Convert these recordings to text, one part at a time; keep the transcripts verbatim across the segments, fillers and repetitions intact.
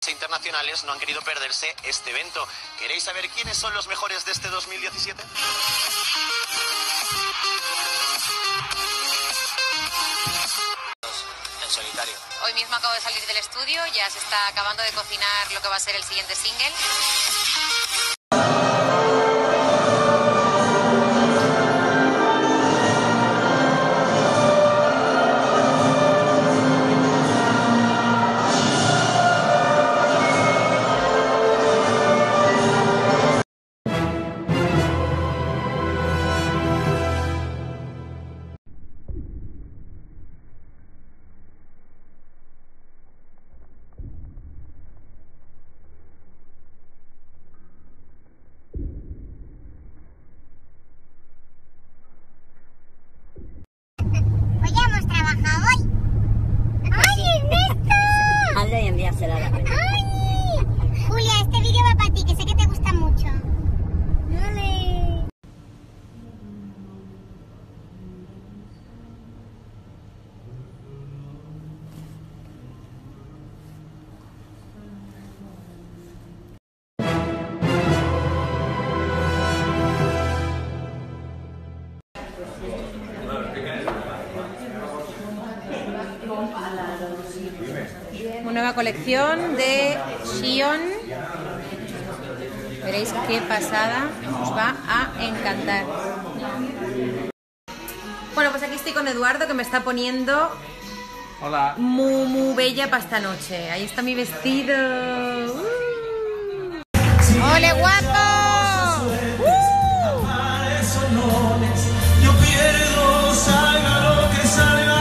internacionales no han querido perderse este evento. ¿Queréis saber quiénes son los mejores de este dos mil diecisiete? En solitario. Hoy mismo acabo de salir del estudio, ya se está acabando de cocinar lo que va a ser el siguiente single. Y enviársela a la pena. ¡Ay! Julia, este vídeo va para ti, que sé que te gusta mucho. Dale. Una nueva colección de Xion. Veréis qué pasada, os va a encantar. Bueno, pues aquí estoy con Eduardo, que me está poniendo Hola. muy, muy bella para esta noche. Ahí está mi vestido. ¡Uh! ¡Ole, guapo! ¡Uh! Yo pierdo, salga lo que salga,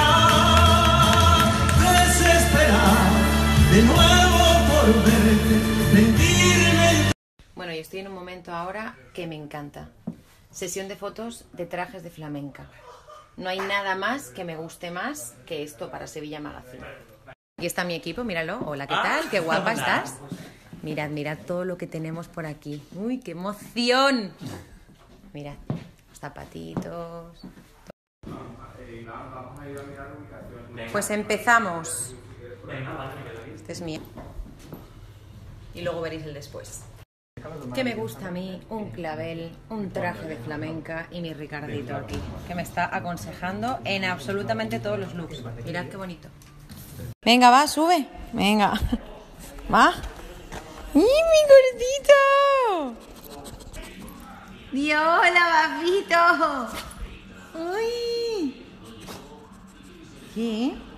desesperar de nuevo por verte, mentirme. Bueno, y estoy en un momento ahora que me encanta. Sesión de fotos de trajes de flamenca. No hay nada más que me guste más que esto para Sevilla Magazine. Aquí está mi equipo, míralo. Hola, ¿qué tal? Qué guapa estás. Mirad, mirad todo lo que tenemos por aquí. ¡Uy, qué emoción! Mirad, los zapatitos. Pues empezamos. Este es mío. Y luego veréis el después. ¿Qué me gusta a mí? Un clavel, un traje de flamenca y mi Ricardito aquí, que me está aconsejando en absolutamente todos los looks. Mirad qué bonito. Venga, va, sube. Venga. Va. ¡Y mi gordito! ¡Dios, hola, papito! ¡Uy! ¿Qué?